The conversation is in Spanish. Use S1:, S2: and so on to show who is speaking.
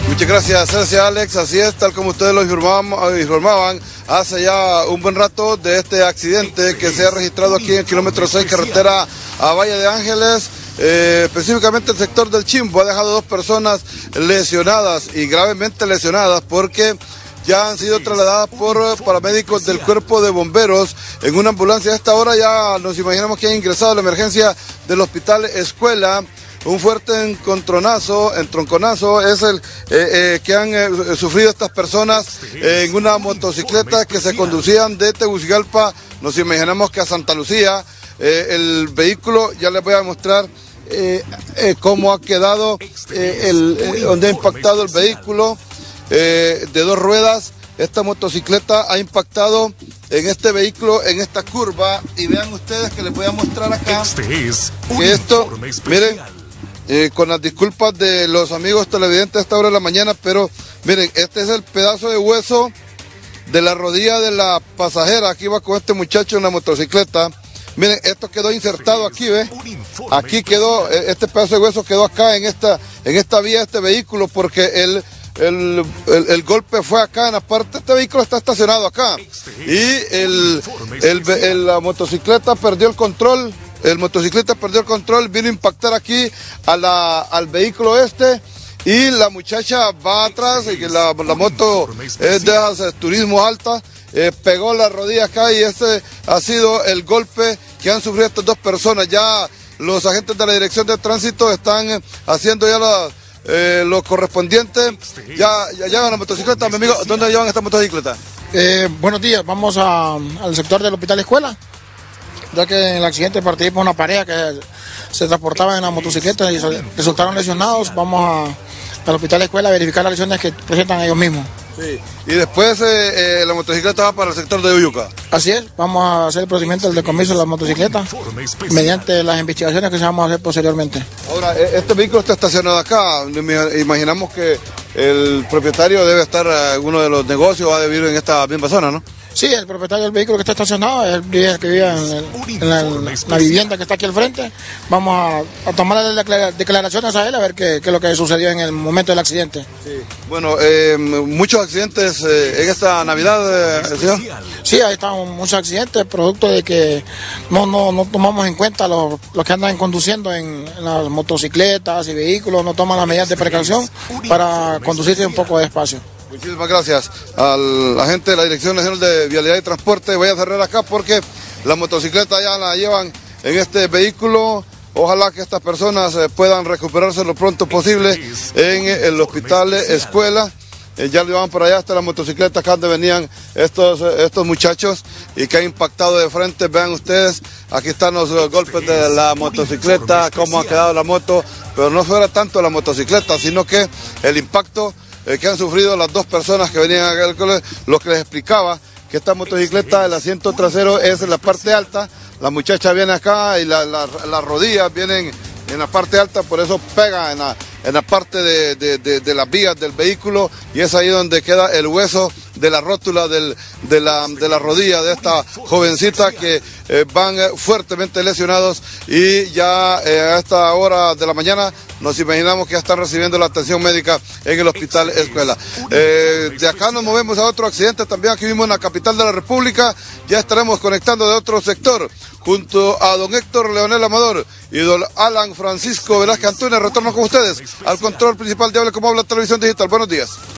S1: Muchas gracias, Alex. Así es, tal como ustedes lo informaban hace ya un buen rato de este accidente que se ha registrado aquí en el kilómetro 6, carretera a Valle de Ángeles. Específicamente el sector del Chimbo ha dejado 2 personas lesionadas y gravemente lesionadas porque ya han sido trasladadas por paramédicos del cuerpo de bomberos en una ambulancia. A esta hora ya nos imaginamos que han ingresado a la emergencia del hospital Escuela. Un fuerte entronconazo es el que han sufrido estas personas en una motocicleta que se conducían de Tegucigalpa, nos imaginamos que a Santa Lucía. El vehículo, ya les voy a mostrar cómo ha quedado, donde ha impactado el vehículo de 2 ruedas. Esta motocicleta ha impactado en este vehículo, en esta curva, y vean ustedes que les voy a mostrar acá que esto, miren, con las disculpas de los amigos televidentes a esta hora de la mañana, pero miren, este es el pedazo de hueso de la rodilla de la pasajera. Aquí va con este muchacho en la motocicleta. Miren, esto quedó insertado aquí, ¿ves? Aquí quedó, este pedazo de hueso quedó acá en esta vía de este vehículo, porque el golpe fue acá en la parte. Este vehículo está estacionado acá y la motocicleta perdió el control. El motocicleta perdió el control, vino a impactar aquí al vehículo y la muchacha va atrás, y que la moto es de turismo alta, pegó la rodilla acá, y este ha sido el golpe que han sufrido estas 2 personas. Ya los agentes de la Dirección de Tránsito están haciendo ya lo correspondiente. Ya llevan la motocicleta, mi amigo. ¿Dónde llevan esta motocicleta?
S2: Buenos días, vamos al sector del Hospital Escuela, ya que en el accidente participó una pareja que se transportaba en la motocicleta y resultaron lesionados. Vamos al Hospital Escuela a verificar las lesiones que presentan ellos mismos.
S1: Sí. Y después la motocicleta va para el sector de Uyuca.
S2: Así es, vamos a hacer el procedimiento del decomiso de la motocicleta mediante las investigaciones que se vamos a hacer posteriormente.
S1: Ahora, este vehículo está estacionado acá. Imaginamos que el propietario debe estar en uno de los negocios, va a vivir en esta misma zona, ¿no?
S2: Sí, el propietario del vehículo que está estacionado es el que vive en la vivienda que está aquí al frente. Vamos a tomar las declaraciones a él, a ver qué es lo que sucedió en el momento del accidente.
S1: Sí. Bueno, muchos accidentes en esta Navidad, señor.
S2: Sí, ahí están muchos accidentes, producto de que no tomamos en cuenta los que andan conduciendo en las motocicletas y vehículos, no toman las medidas de precaución para conducirse un poco despacio.
S1: Muchísimas gracias a la gente de la Dirección Nacional de Vialidad y Transporte. Voy a cerrar acá porque la motocicleta ya la llevan en este vehículo. Ojalá que estas personas puedan recuperarse lo pronto posible en el Hospital Escuela. Ya lo llevan por allá hasta la motocicleta acá donde venían estos muchachos y que ha impactado de frente. Vean ustedes, aquí están los golpes de la motocicleta, cómo ha quedado la moto, pero no fuera tanto la motocicleta, sino que el impacto que han sufrido las 2 personas que venían acá, lo que les explicaba, que esta motocicleta, el asiento trasero es en la parte alta, la muchacha viene acá y las rodillas vienen en la parte alta, por eso pega en la parte de las vías del vehículo, y es ahí donde queda el hueso de la rótula de la rodilla de esta jovencita, que van fuertemente lesionados, y ya a esta hora de la mañana nos imaginamos que ya están recibiendo la atención médica en el Hospital Escuela. De acá nos movemos a otro accidente también aquí mismo en la capital de la República. Ya estaremos conectando de otro sector junto a don Héctor Leonel Amador y don Alan Francisco Velázquez Antunes. Retorno con ustedes al control principal de Hable Como Habla Televisión Digital. Buenos días.